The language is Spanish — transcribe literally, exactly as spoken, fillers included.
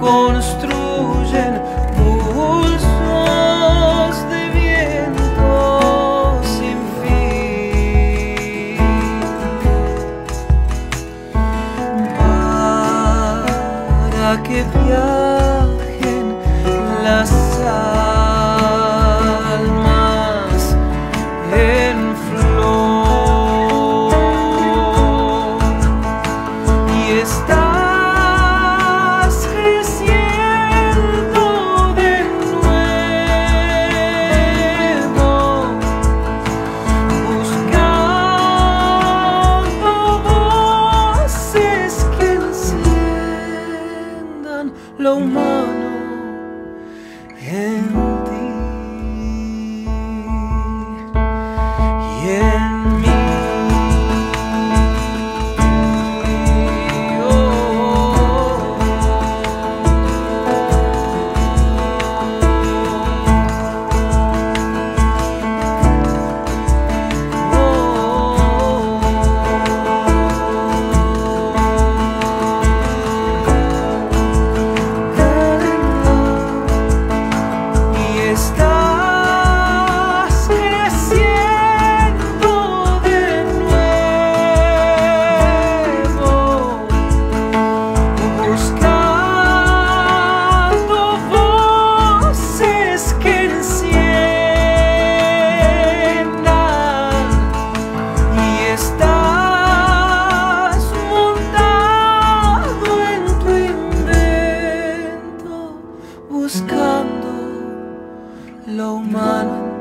construyen pulsos de viento sin fin, para que viajen las almas en flor. Y estás creciendo de nuevo, buscando voces que enciendan lo humano en ti y en mí. Estás creciendo de nuevo, buscando voces que enciendan, y estás montado en tu invento, buscando lo humano.